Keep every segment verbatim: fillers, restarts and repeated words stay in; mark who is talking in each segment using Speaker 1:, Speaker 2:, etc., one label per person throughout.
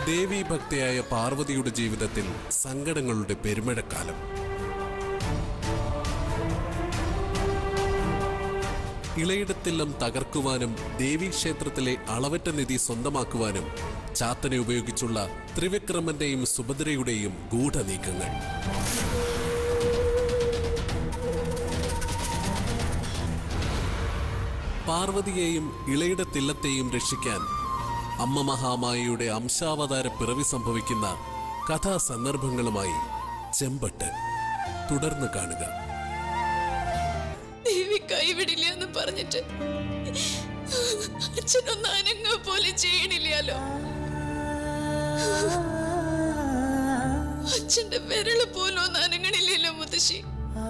Speaker 1: ദേവീഭക്തയായ പാർവതിയുടെ ജീവിതത്തിൽ സങ്കടങ്ങളുടെ പെരുമഴക്കാലം. ഇളയിടത്തെല്ലാം തകർക്കുവാനും ദേവീക്ഷേത്രത്തിലെ അളവറ്റ നിധി സ്വന്തമാക്കുവാനും ചാത്തനെ ഉപയോഗിച്ചുള്ള ത്രിവിക്രമന്റെയും സുഭദ്രയുടെയും ഗൂഢനീക്കങ്ങൾ. പാർവതിയെയും ഇളയിടത്തില്ലത്തെയും രക്ഷിക്കാൻ അമ്മ മഹാമായയുടെ അംശാവതാര പിറവി സംഭവിക്കുന്ന കഥാസന്ദർഭങ്ങളുമായി ചെമ്പട്ട് തുടർന്ന് കാണുക.
Speaker 2: ദേവി കൈവിടില്ല എന്ന് പറഞ്ഞിട്ട് അച്ഛനൊന്നും അനങ്ങ പോലെ ചെയ്യണില്ലല്ലോ. അച്ഛന്റെ വിരള് പോലും ഒന്നും അനങ്ങണില്ലല്ലോ മുത്തശ്ശി.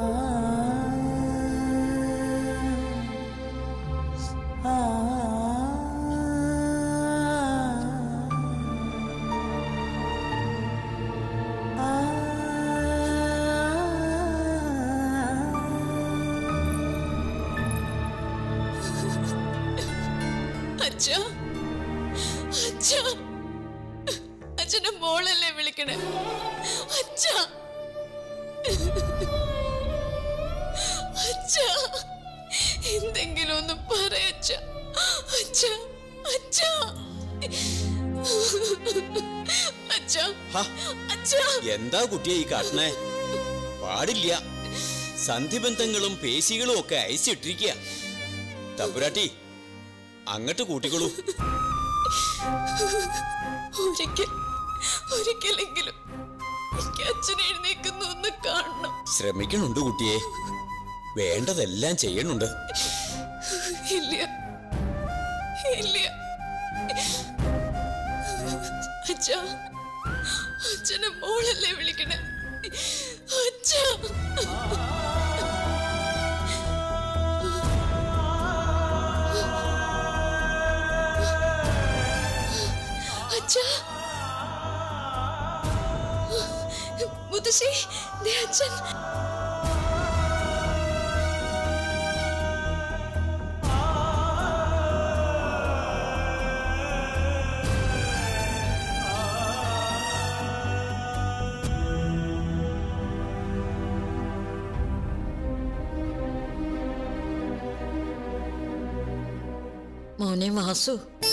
Speaker 2: അച്ഛന്റെ മോളല്ലേ വിളിക്കണേ? അച്ഛ അച്ഛ എന്തെങ്കിലും ഒന്ന് പറയച്ച. അച്ഛ അച്ഛ അച്ഛ അച്ഛ
Speaker 3: എന്താ കുട്ടിയെ ഈ കാട്ടണേ? പാടില്ല. സന്ധിബന്ധങ്ങളും പേശികളും ഒക്കെ അയച്ചിട്ടിരിക്കുക. തമ്പുരാട്ടി അങ്ങോട്ട് കൂട്ടിക്കൊള്ളൂ.
Speaker 2: ഒരിക്കൽ ഒരിക്കലെങ്കിലും അച്ഛൻ എഴുന്നേക്കുന്നു ഒന്ന് കാണണം.
Speaker 3: ശ്രമിക്കണുണ്ട് കുട്ടിയെ, വേണ്ടതെല്ലാം ചെയ്യണുണ്ട്.
Speaker 2: ഇല്ല ഇല്ല അച്ഛ, അച്ഛനെ മോളല്ലേ വിളിക്കണേ? അച്ഛ മുത്തശ്ശി, അച്ഛൻ
Speaker 4: മോനെ വാസു,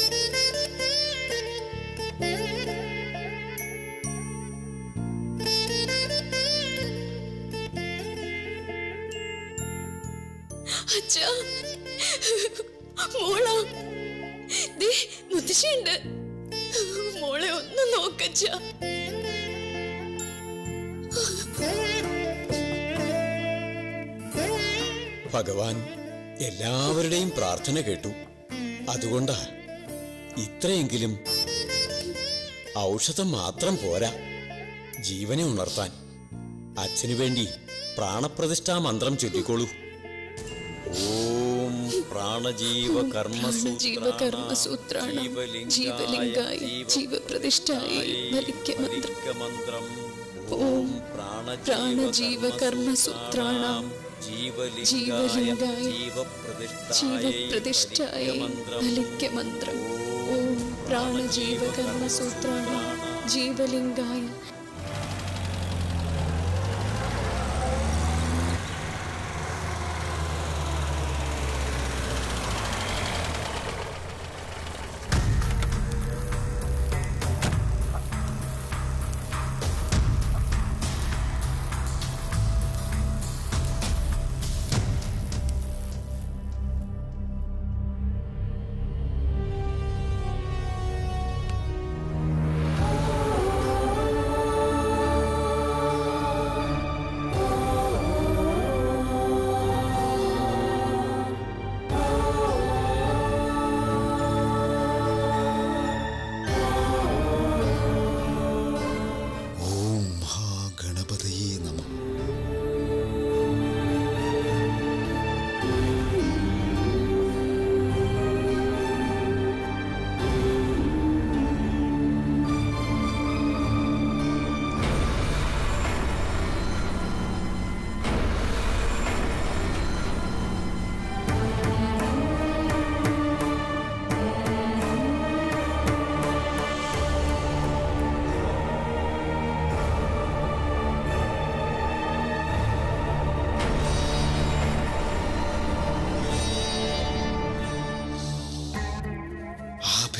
Speaker 2: മോളാ, മുത്തശ്ശിയുണ്ട്. മോളെ ഒന്ന് നോക്കച്ച.
Speaker 3: ഭഗവാൻ എല്ലാവരുടെയും പ്രാർത്ഥന കേട്ടു. അതുകൊണ്ടാ ഇത്രയെങ്കിലും. ഔഷധം മാത്രം പോരാ, ജീവനെ ഉണർത്താൻ. അച്ഛനു വേണ്ടി പ്രാണപ്രതിഷ്ഠാ മന്ത്രം ചൊല്ലിക്കോളൂ. ഓം പ്രാണജീവ
Speaker 2: കർമ്മസൂത്രാണ ജീവലിംഗായ ജീവപ്രതിഷ്ഠായ ബലിക്യമന്ത്രം. ഓം പ്രാണജീവ കർമ്മസൂത്രാണ ജീവലിംഗായ ജീവപ്രതിഷ്ഠായ ബലിക്യമന്ത്രം. ഓം പ്രാണജീവ കർമ്മസൂത്രാണ ജീവലിംഗായ.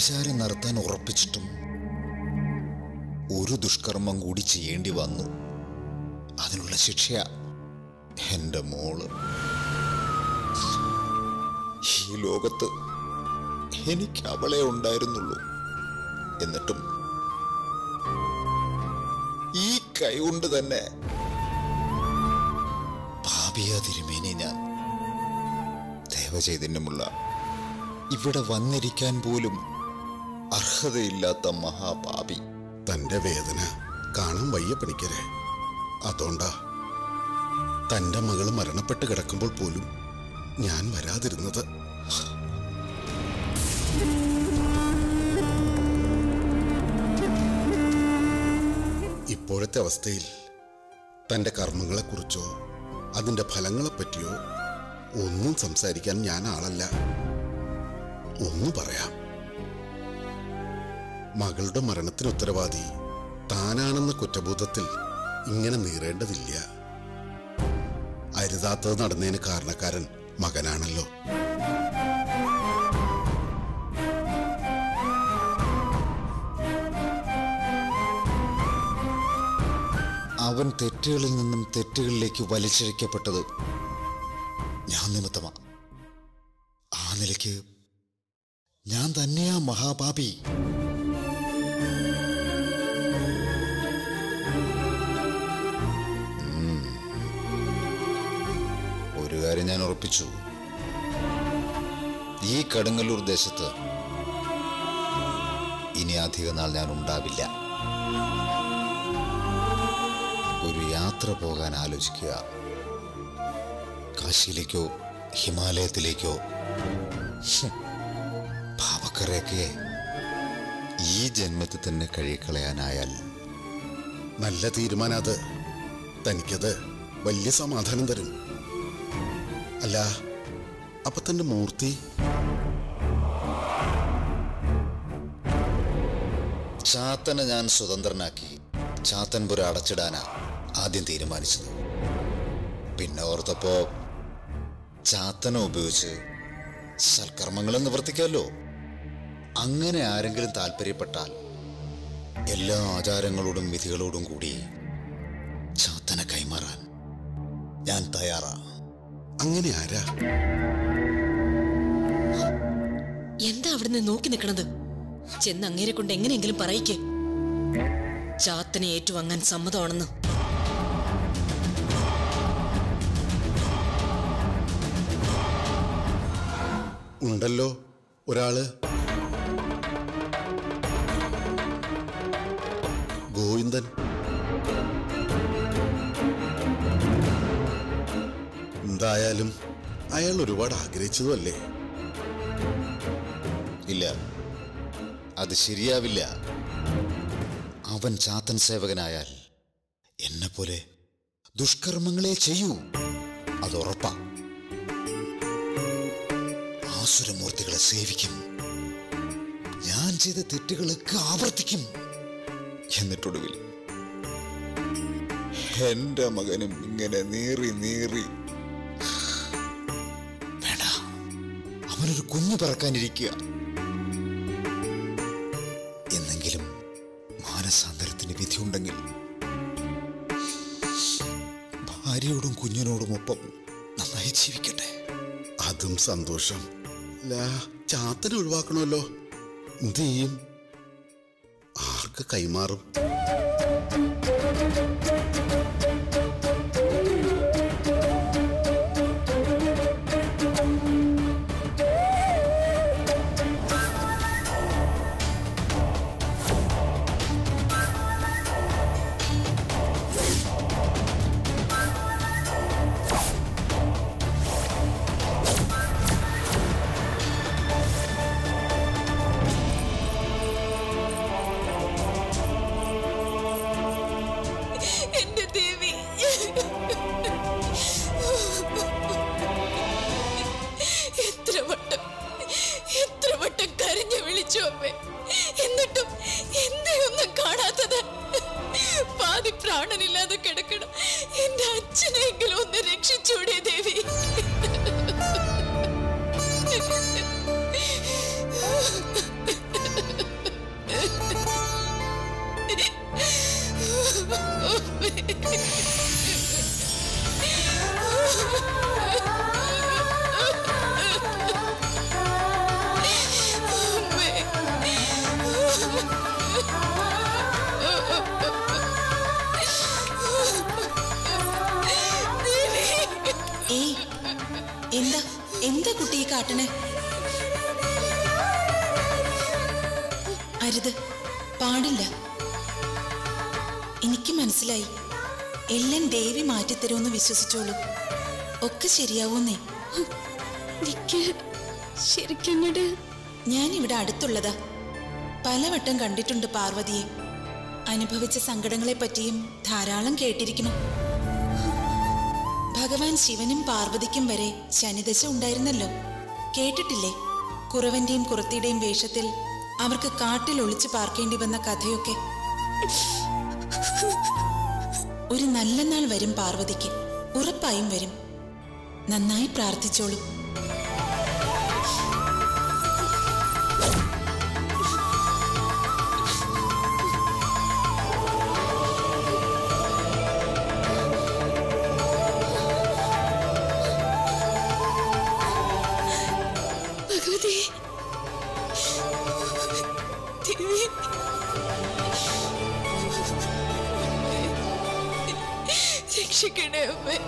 Speaker 5: വ്യഭിചാരം നടത്താൻ ഉറപ്പിച്ചിട്ടും ഒരു ദുഷ്കർമ്മം കൂടി ചെയ്യേണ്ടി വന്നു. അതിനുള്ള ശിക്ഷയാ എൻ്റെ മോള്. ഈ ലോകത്ത് എനിക്ക് അവളെ ഉണ്ടായിരുന്നുള്ളൂ. എന്നിട്ടും ഈ കൈ കൊണ്ട് തന്നെ പാപിയ തിരുമേനി ഞാൻ ദേവചൈതന്യമുള്ള ഇവിടെ വന്നിരിക്കാൻ പോലും അർഹതയില്ലാത്ത മഹാപാപി.
Speaker 6: തന്റെ വേദന കാണാൻ വയ്യ പണിക്കരെ. അതുകൊണ്ടാ തന്റെ മകൾ മരണപ്പെട്ട് കിടക്കുമ്പോൾ പോലും ഞാൻ വരാതിരുന്നത്. ഇപ്പോഴത്തെ അവസ്ഥയിൽ തന്റെ കർമ്മങ്ങളെക്കുറിച്ചോ അതിന്റെ ഫലങ്ങളെപ്പറ്റിയോ ഒന്നും സംസാരിക്കാൻ ഞാൻ ആളല്ല. ഒന്നു പറയാം, മകളുടെ മരണത്തിന് ഉത്തരവാദി താനാണെന്ന കുറ്റബോധത്തിൽ ഇങ്ങനെ നീറേണ്ടതില്ല. അരുതാത്തത് നടന്നതിന് കാരണക്കാരൻ മകനാണല്ലോ.
Speaker 5: അവൻ തെറ്റുകളിൽ നിന്നും തെറ്റുകളിലേക്ക് വലിച്ചിഴക്കപ്പെട്ടത് ഞാൻ നിമിത്തമാ. ആ നിലയ്ക്ക് ഞാൻ തന്നെയാ മഹാപാപി. ഒരു കാര്യം ഞാൻ ഉറപ്പിച്ചു, ഈ കടുങ്ങല്ലൂർ ദേശത്ത് ഇനി അധിക നാൾ ഞാൻ ഉണ്ടാവില്ല. ഒരു യാത്ര പോകാൻ ആലോചിക്കുക. കാശിയിലേക്കോ ഹിമാലയത്തിലേക്കോ. പാവക്കറയൊക്കെ ഈ ജന്മത്തിൽ തന്നെ കഴിക്കളയാനായാൽ
Speaker 6: നല്ല തീരുമാനം. അത് തനിക്കത് വലിയ സമാധാനം തരും. അല്ല, അപ്പൊ തന്റെ മൂർത്തി
Speaker 5: ചാത്തനെ ഞാൻ സ്വതന്ത്രനാക്കി ചാത്തൻപുര അടച്ചിടാനാ ആദ്യം തീരുമാനിച്ചത്. പിന്നെ ഓർത്തപ്പോ ചാത്തനെ ഉപയോഗിച്ച് സൽക്കർമ്മങ്ങളും നിവർത്തിക്കാമല്ലോ. അങ്ങനെ ആരെങ്കിലും താല്പര്യപ്പെട്ടാൽ എല്ലാ ആചാരങ്ങളോടും വിധികളോടും കൂടി ചാത്തനെ കൈമാറാൻ ഞാൻ തയ്യാറാ.
Speaker 6: അങ്ങനെ ആരാ?
Speaker 4: എന്താ അവിടുന്ന് നോക്കി നിൽക്കണത്? ചെന്ന് അങ്ങേരെ കൊണ്ട് എങ്ങനെയെങ്കിലും പറയിക്കേ ചാത്തനെ ഏറ്റുവാങ്ങാൻ സമ്മതമാണെന്ന്.
Speaker 6: ഉണ്ടല്ലോ ഒരാള്. ഗോവിന്ദൻ. എന്തായാലും അയാൾ ഒരുപാട് ആഗ്രഹിച്ചതുമല്ലേ?
Speaker 5: ഇല്ല, അത് ശരിയാവില്ല. അവൻ ചാത്തൻ സേവകനായാൽ എന്നെ പോലെ ദുഷ്കർമ്മങ്ങളെ ചെയ്യൂ. അതുറപ്പാ. ആസുരമൂർത്തികളെ സേവിക്കും. ഞാൻ ചെയ്ത തെറ്റുകളൊക്കെ ആവർത്തിക്കും. എന്നിട്ടൊടുവിൽ എന്റെ മകനും ഇങ്ങനെ നീറി നീറി വേണ്ട, അവനൊരു കുഞ്ഞു പറക്കാനിരിക്കുക. എന്നെങ്കിലും മാനസാന്തരത്തിന് വിധിയുണ്ടെങ്കിൽ ഭാര്യയോടും കുഞ്ഞിനോടുമൊപ്പം നന്നായി ജീവിക്കട്ടെ.
Speaker 6: അതും സന്തോഷം. ചാത്തനെ ഒഴിവാക്കണമല്ലോ. എന്ത് ചെയ്യും? ആർക്ക് കൈമാറും?
Speaker 2: എന്നിട്ടും എന്തെയൊന്നും കാണാത്തത്. പാതി പ്രാണനില്ലാതെ കിടക്കണം. എന്റെ അച്ഛനെങ്കിലും ഒന്ന് രക്ഷിച്ചൂടെ ദേവി? ഏയ്, എന്താ എന്താ കുട്ടി ഈ കാട്ടണേ? അരുത്, പാടില്ല. എനിക്ക് മനസ്സിലായി. എല്ലാം ദേവി മാറ്റിത്തരുമെന്ന് വിശ്വസിച്ചോളൂ. ഒക്കെ ശരിയാവൂന്നേ.
Speaker 7: ശരിക്കും
Speaker 2: ഞാൻ ഇവിടെ അടുത്തുള്ളതാ. പലവട്ടം കണ്ടിട്ടുണ്ട് പാർവതിയെ. അനുഭവിച്ച സങ്കടങ്ങളെ പറ്റിയും ധാരാളം കേട്ടിരിക്കണം. ഭഗവാൻ ശിവനും പാർവതിക്കും വരെ ശനിദശ ഉണ്ടായിരുന്നല്ലോ, കേട്ടിട്ടില്ലേ? കുറവന്റെയും കുറത്തിയുടെയും വേഷത്തിൽ അവർക്ക് കാട്ടിൽ ഒളിച്ചു പാർക്കേണ്ടി വന്ന കഥയൊക്കെ. ഒരു നല്ല നാൾ വരും പാർവതിക്ക്, ഉറപ്പായും വരും. നന്നായി പ്രാർത്ഥിച്ചോളൂ. രക്ഷിക്കണേ അമ്മേ.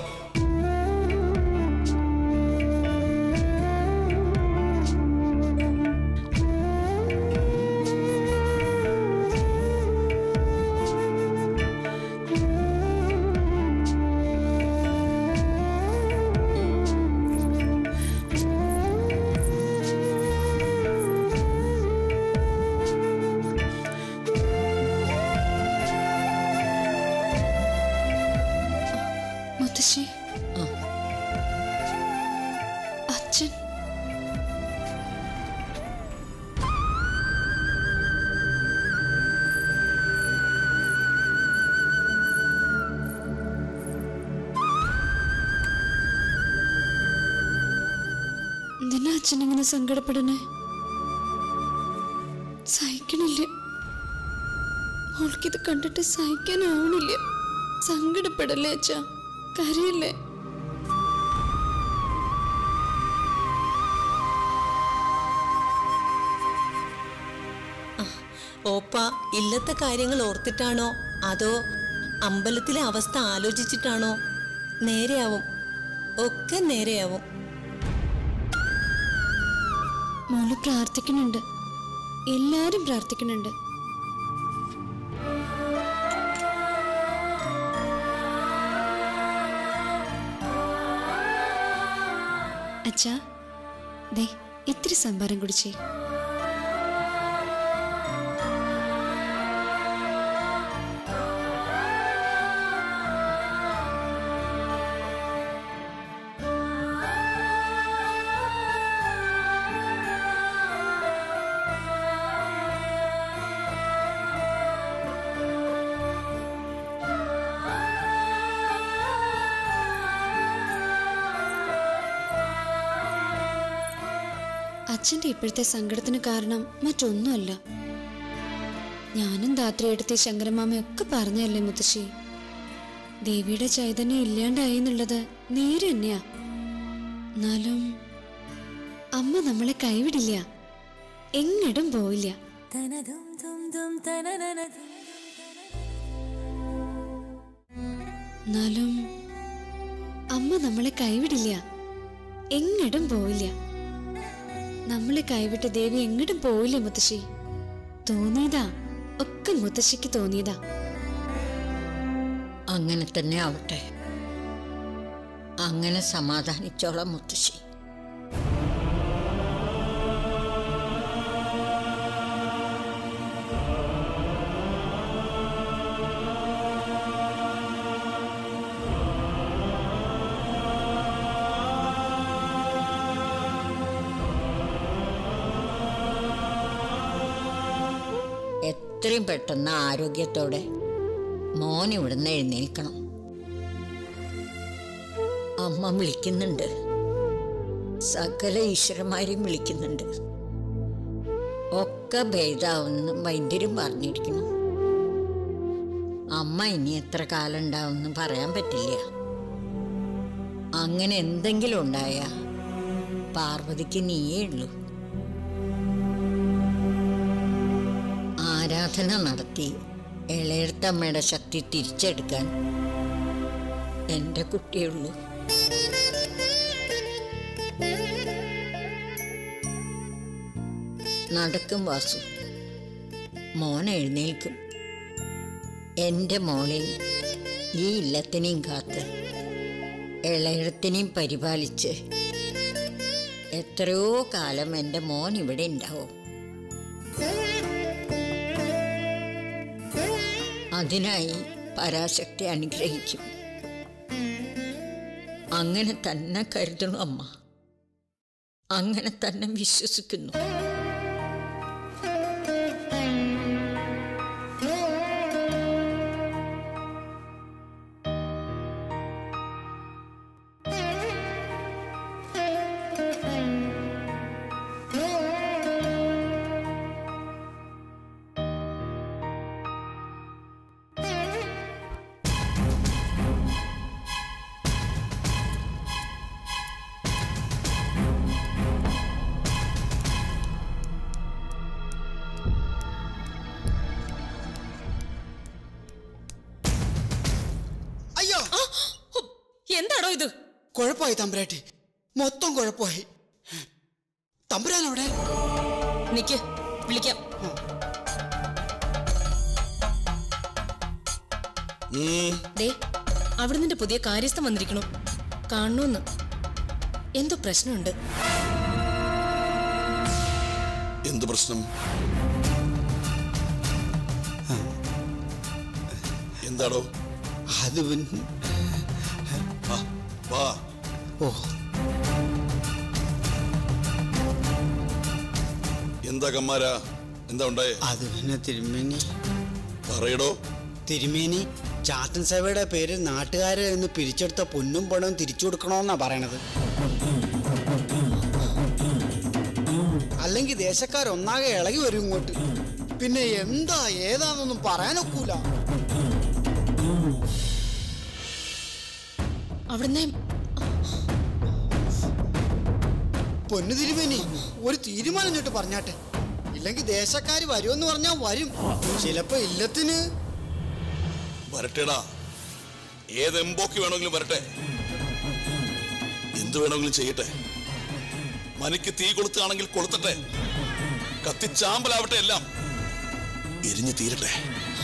Speaker 7: അച്ഛൻ എന്തിനാ അച്ഛൻ ഇങ്ങനെ സങ്കടപ്പെടണേ? സഹിക്കണില്ല. മോൾക്കിത് കണ്ടിട്ട് സഹിക്കാനാവണില്ല. സങ്കടപ്പെടല്ലേ അച്ഛാ, കരയില്ലേ?
Speaker 8: ഓപ്പ ഇല്ലത്തെ കാര്യങ്ങൾ ഓർത്തിട്ടാണോ അതോ അമ്പലത്തിലെ അവസ്ഥ ആലോചിച്ചിട്ടാണോ? നേരെയാവും, ഒക്കെ നേരെയാവും.
Speaker 7: മോള് പ്രാർത്ഥിക്കുന്നുണ്ട്, എല്ലാരും പ്രാർത്ഥിക്കുന്നുണ്ട്. അച്ഛാ, ദേ ഇത്തിരി സംഭാരം കുടിച്ചേ. അച്ഛൻ്റെ ഇപ്പോഴത്തെ സങ്കടത്തിന് കാരണം മറ്റൊന്നുമല്ല. ഞാനും ധാത്രിയെടുത്തി ശങ്കരമാമയൊക്കെ പറഞ്ഞല്ലേ മുത്തശ്ശി. ദേവിയുടെ ചൈതന്യം ഇല്ലാണ്ടായി എന്നുള്ളത് നേരെ തന്നെയാ. എന്നാലും അമ്മ നമ്മളെ കൈവിടില്ല, എങ്ങടും പോയില്ല. എന്നാലും അമ്മ നമ്മളെ കൈവിടില്ല, എങ്ങടും പോയില്ല. നമ്മളെ കൈവിട്ട് ദേവി എങ്ങോട്ടും പോയില്ലേ മുത്തശ്ശി? തോന്നിയതാ, ഒക്കെ മുത്തശ്ശിക്ക് തോന്നിയതാ.
Speaker 8: അങ്ങനെ തന്നെ ആവട്ടെ, അങ്ങനെ സമാധാനിച്ചോളാം മുത്തശ്ശി. എത്രയും പെട്ടെന്ന് ആരോഗ്യത്തോടെ മോൻ ഇവിടുന്ന് എഴുന്നേൽക്കണം. അമ്മ വിളിക്കുന്നുണ്ട്, സകല ഈശ്വരന്മാരെയും വിളിക്കുന്നുണ്ട്. ഒക്കെ ഭേദാവുന്ന വൈദ്യരും പറഞ്ഞിരിക്കുന്നു. അമ്മ ഇനി എത്ര കാലം ഉണ്ടാവുമെന്ന് പറയാൻ പറ്റില്ല. അങ്ങനെ എന്തെങ്കിലും ഉണ്ടായ പാർവതിക്ക് നീയേ ഉള്ളൂ. ആരാധന നടത്തി ഇളയത്തമ്മയുടെ ശക്തി തിരിച്ചെടുക്കാൻ എൻ്റെ കുട്ടിയുള്ളൂ. നടക്കും വാസു, മോൻ എഴുന്നേൽക്കും. എൻ്റെ മോളിൽ ഈ ഇല്ലത്തിനെയും കാത്ത് ഇളയത്തിനെയും പരിപാലിച്ച് എത്രയോ കാലം എൻ്റെ മോൻ ഇവിടെ ഉണ്ടാവും. അതിനായി പരാശക്തി അനുഗ്രഹിക്കും. അങ്ങനെ തന്നെ കരുതണു അമ്മ, അങ്ങനെ തന്നെ വിശ്വസിക്കുന്നു.
Speaker 4: എന്താണോ ഇത്?
Speaker 9: കുഴപ്പമായി തമ്പുരാട്ടി, മൊത്തം കുഴപ്പമായി. തമ്പുരാൻ അവിടെ
Speaker 4: നിക്ക്, വിളിക്കാം. ദേ, അവിടെ നിന്റെ പുതിയ കാര്യസ്ഥൻ വന്നിരിക്കണു, കാണണോന്ന്. എന്തോ പ്രശ്നമുണ്ട്.
Speaker 6: എന്ത് പ്രശ്നം? എന്താടോ
Speaker 9: അത്?
Speaker 6: വാ.
Speaker 9: ഓ,
Speaker 6: എന്താ കമ്മാരാ, എന്താ ഉണ്ടായേ?
Speaker 9: അത് പിന്നെ തിരുമേനി.
Speaker 6: പറയടോ.
Speaker 9: തിരുമേനി, ചാത്തൻ സേവയുടെ പേരിൽ നാട്ടുകാരെ നിന്ന് പിരിച്ചെടുത്ത പൊന്നും പണവും തിരിച്ചു കൊടുക്കണമെന്നാ പറയണത്. അല്ലെങ്കിൽ ദേശക്കാരൊന്നാകെ ഇളകി വരും ഇങ്ങോട്ട്. പിന്നെ എന്താ ഏതാണെന്നൊന്നും പറയാനൊക്കൂല.
Speaker 4: അവിടുന്ന്
Speaker 9: പൊന്നു തിരുമേനി, ഒരു തീരുമാനം ചൊട്ട് പറഞ്ഞാട്ടെ. ഇല്ലെങ്കിൽ ദേശക്കാര് വരുമെന്ന് പറഞ്ഞാൽ വരും, ചിലപ്പോ ഇല്ലത്തിന്.
Speaker 6: വരട്ടെടാ, ഏത് എംബോക്ക് വേണമെങ്കിലും വരട്ടെ, എന്തു വേണമെങ്കിലും ചെയ്യട്ടെ. മനയ്ക്ക് തീ കൊളുത്താണെങ്കിൽ കൊളുത്തട്ടെ, കത്തിച്ചാമ്പലാവട്ടെ, എല്ലാം എരിഞ്ഞു തീരട്ടെ.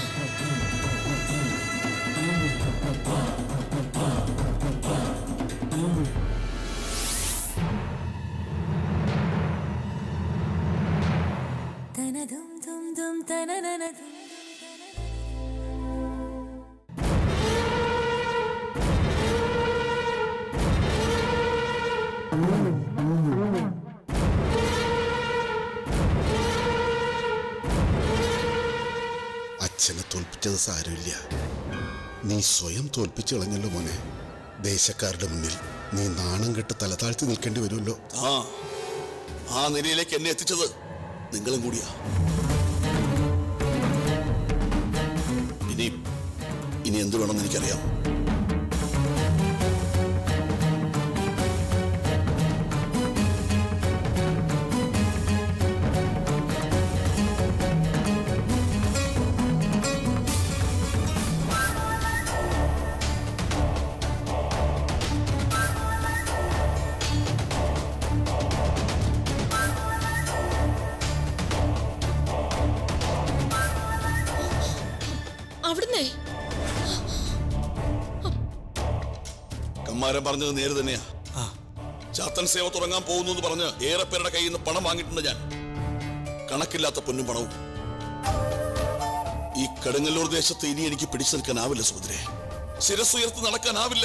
Speaker 10: അച്ഛനെ തോൽപ്പിച്ചത് സാരമില്ല, നീ സ്വയം തോൽപ്പിച്ചു കളഞ്ഞല്ലോ മോനെ. ദേശക്കാരുടെ മുന്നിൽ നീ നാണം കെട്ട് തല താഴ്ത്തി നിൽക്കേണ്ടി വരുമല്ലോ.
Speaker 6: ആ ആ നിലയിലേക്ക് എന്നെ എത്തിച്ചത് നിങ്ങളും കൂടിയാ. ഇനി ഇനി എന്ത് വേണമെന്ന് എനിക്കറിയാം. കമ്മാരൻ പറഞ്ഞത് നേരെ തന്നെയാ. ചാത്തൻ സേവ തുടങ്ങാൻ പോകുന്നു എന്ന് പറഞ്ഞ് ഏറെ പേരുടെ കയ്യിൽ നിന്ന് പണം വാങ്ങിയിട്ടുണ്ട് ഞാൻ. കണക്കില്ലാത്ത പൊന്നും പണവും. ഈ കടുങ്ങല്ലൂർ ദേശത്ത് ഇനി എനിക്ക് പിടിച്ചു നിൽക്കാനാവില്ല സുഭദ്രേ. ശിരസ്സുയർത്ത് നടക്കാനാവില്ല.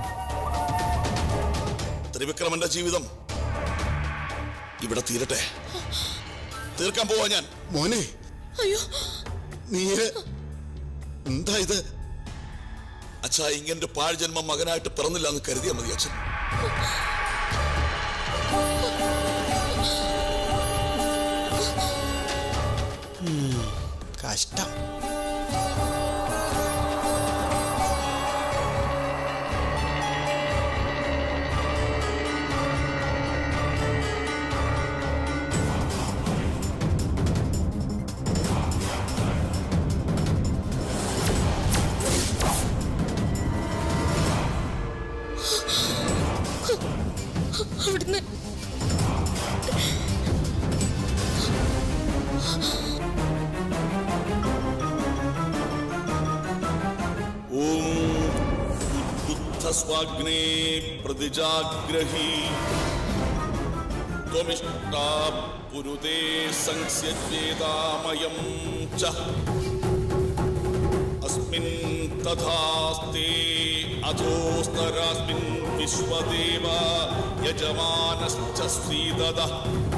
Speaker 6: ത്രിവിക്രമന്റെ ജീവിതം ഇവിടെ തീരട്ടെ. തീർക്കാൻ പോവാ ഞാൻ.
Speaker 10: മോനെ,
Speaker 4: അയ്യോ,
Speaker 10: നീ എന്താ ഇത്?
Speaker 6: അച്ഛാ, ഇങ്ങനെ പാഴ്ജന്മം മകനായിട്ട് പിറന്നില്ല എന്ന് കരുതിയാൽ മതി അച്ഛൻ.
Speaker 9: കഷ്ടം.
Speaker 6: സ്വഗ്നേ പ്രതിജാഗ്രഹീ ത്വമിഷ്ടാ പുരുതേ സംസ്യജ്യേതാമയം ച അസ്മിൻ തഥാസ്തേ അധോസ്തരാസ്മിൻ വിശ്വദേവ യജമാനശ്ച ശ്രീദദഃ.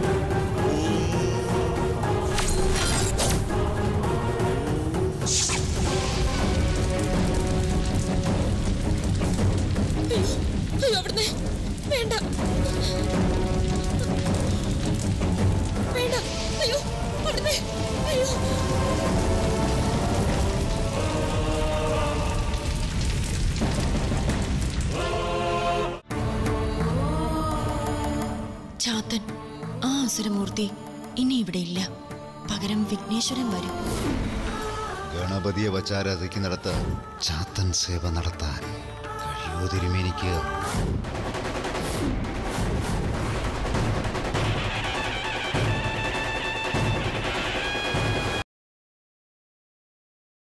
Speaker 4: അയ്യോ അവിടുന്ന് വേണ്ട വേണ്ട അയ്യോ അവിടുന്ന് അയ്യോ
Speaker 11: ചാത്തൻ ആ അസുരമൂർത്തി ഇനി ഇവിടെ ഇല്ല. പകരം വിഘ്നേശ്വരൻ വരും.
Speaker 5: ഗണപതിയെ വച്ചാരാധിക്കുന്നിടത്ത് ചാത്തൻ സേവ നടത്താൻ കഴിയോ തിരുമേനിക്ക്?